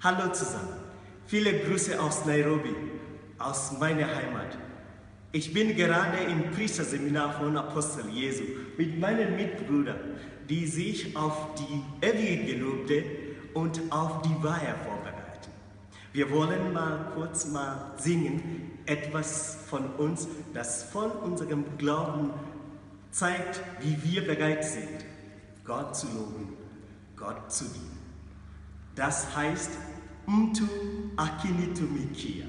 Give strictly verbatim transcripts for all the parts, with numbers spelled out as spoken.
Hallo zusammen, viele Grüße aus Nairobi, aus meiner Heimat. Ich bin gerade im Priesterseminar von Apostel Jesu mit meinen Mitbrüdern, die sich auf die ewige Gelübde und auf die Weihe vorbereiten. Wir wollen mal kurz mal singen, etwas von uns, das von unserem Glauben zeigt, wie wir bereit sind, Gott zu loben, Gott zu dienen. Das heißt, mtu akinitumikia.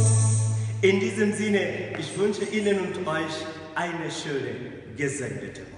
In diesem Sinne, ich wünsche Ihnen und euch eine schöne, gesegnete Woche.